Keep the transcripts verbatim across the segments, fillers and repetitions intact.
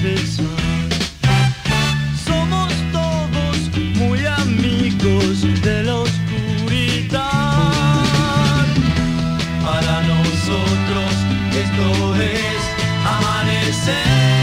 confesar. Somos todos muy amigos de la oscuridad. Para nosotros esto es amanecer.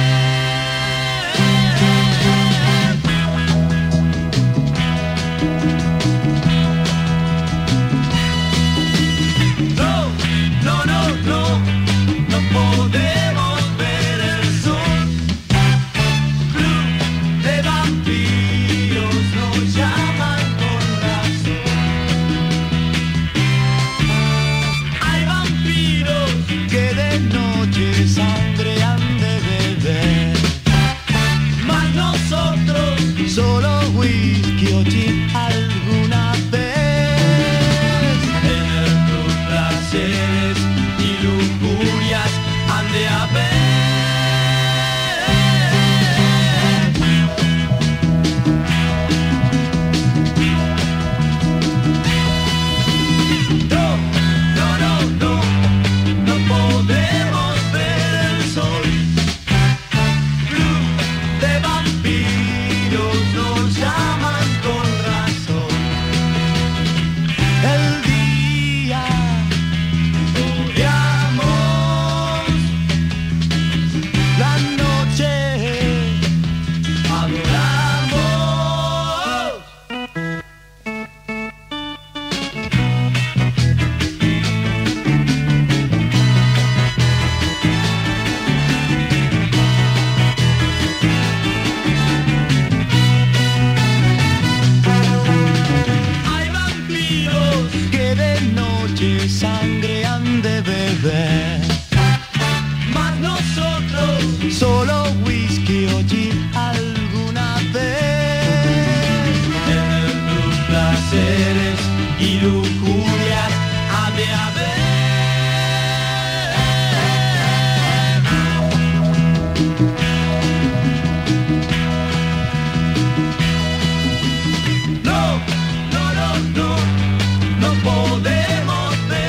Sangre han de beber, mas nosotros solo whisky o gin alguna vez. Tener tus placeres y lujurias han de haber. No, no, no, no, no podemos. Sangre han de beber, mas nosotros solo whisky o gin alguna vez. Tener tus placeres y lujurias ha de haber. No, no, no, no, no podemos.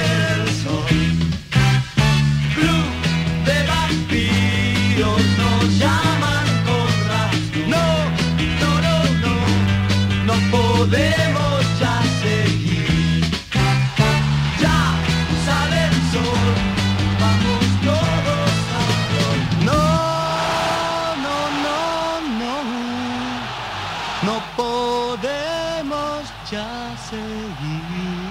Nos llaman con razón. No, no, no, no, no podemos ya seguir. Ya sale el sol, vamos todos a dormir. No, no, no, no, no podemos ya seguir.